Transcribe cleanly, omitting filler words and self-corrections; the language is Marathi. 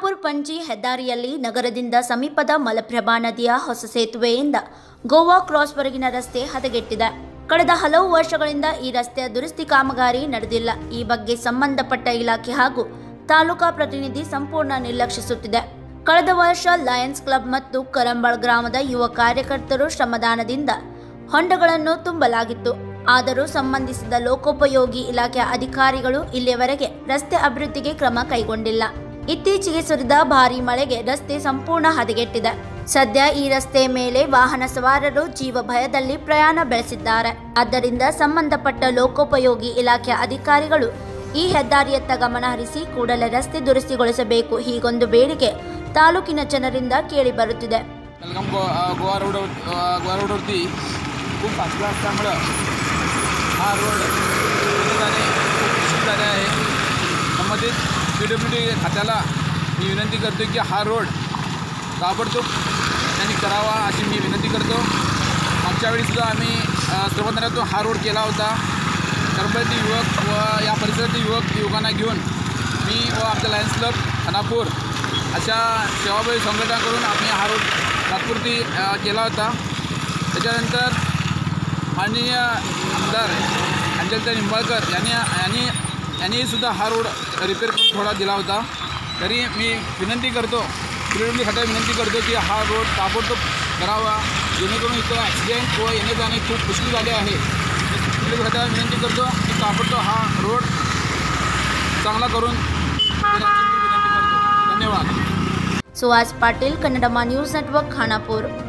ಖಾನಾಪುರ-ಪಣಜಿ ಹೆದ್ದಾರಿಯಲ್ಲಿ ನಗರದಿಂದ ಸಮೀಪದ ಮಲಪ್ರಭಾ ನದಿಯ ಹೊಸ ಸೇತುವೆಯಿಂದ ಗೋವಾ ಕ್ರಾಸ್ವರೆಗಿನ ರಸ್ತೆ ಹದಗೆಟ್ಟಿದೆ. ಕಳೆದ ಹಲವು ವರ್ಷಗಳಿಂದ ಈ ರಸ್ತೆಯ ದುರಸ್ತಿ ಕಾಮಗಾರಿ ನಡೆದಿಲ್ಲ. ಈ ಬಗ್ಗೆ ಸಂಬಂಧಪಟ್ಟ ಇಲಾಖೆ ಹಾಗೂ ತಾಲೂಕಾ ಪ್ರತಿನಿಧಿ ಸಂಪೂರ್ಣ ನಿರ್ಲಕ್ಷಿಸುತ್ತಿದೆ. ಕಳೆದ ವರ್ಷ ಲಯನ್ಸ್ ಕ್ಲಬ್ ಮತ್ತು ಕರಂಬಳ ಗ್ರಾಮದ ಯುವ ಕಾರ್ಯಕರ್ತರು ಶ್ರಮದಾನದಿಂದ ಹೊಂಡಗಳನ್ನು ತುಂಬಲಾಗಿತ್ತು. ಆದರೂ ಸಂಬಂಧಿಸಿದ ಲೋಕೋಪಯೋಗಿ ಇಲಾಖೆ ಅಧಿಕಾರಿಗಳು ಇಲ್ಲಿಯವರೆಗೆ ರಸ್ತೆ ಅಭಿವೃದ್ಧಿಗೆ ಕ್ರಮ ಕೈಗೊಂಡಿಲ್ಲ. ಇತ್ತೀಚೆಗೆ ಸುರಿದ ಭಾರೀ ಮಳೆಗೆ ರಸ್ತೆ ಸಂಪೂರ್ಣ ಹದಗೆಟ್ಟಿದೆ. ಸದ್ಯ ಈ ರಸ್ತೆಯ ಮೇಲೆ ವಾಹನ ಸವಾರರು ಜೀವ ಭಯದಲ್ಲಿ ಪ್ರಯಾಣ ಬೆಳೆಸಿದ್ದಾರೆ. ಆದ್ದರಿಂದ ಸಂಬಂಧಪಟ್ಟ ಲೋಕೋಪಯೋಗಿ ಇಲಾಖೆ ಅಧಿಕಾರಿಗಳು ಈ ಹೆದ್ದಾರಿಯತ್ತ ಗಮನ ಹರಿಸಿ ಕೂಡಲೇ ರಸ್ತೆ ದುರಸ್ತಿಗೊಳಿಸಬೇಕು. ಹೀಗೊಂದು ಬೇಡಿಕೆ ತಾಲೂಕಿನ ಜನರಿಂದ ಕೇಳಿ ಬರುತ್ತಿದೆ. गोवा रोडवरती खूप पाचला असल्यामुळं हा रोड खूप झाले आहे. संबंधित PWD खात्याला मी विनंती करतो की हा रोड ताबडतोब त्यांनी करावा अशी मी विनंती करतो. मागच्या वेळीसुद्धा आम्ही सर्वजणातून हा रोड केला होता. कर्मचारी युवक व या परिसरातील युवकांना घेऊन मी व आमच्या लायन्स क्लब खानापूर अशा सेवाभावी संघटनाकडून आम्ही हा रोड तात्पुरती केला होता. त्याच्यानंतर माननीय आमदार अंजलताई निंबाळकर यांनी सुद्धा हा रोड रिपेअर करून थोडा दिला होता. तरी मी विनंती करतो, PWD खात्याला विनंती करतो की हा रोड ताबडतोब करावा, जेणेकरून इथं ॲक्सिडेंट व येणे जाणे खूप मुश्किल झाले आहे. PWD खात्याला विनंती करतो की ताबडतोब हा रोड चांगला करून विनंती करतो. धन्यवाद. Suhas Patil, Kannadamma news network, Khanapur.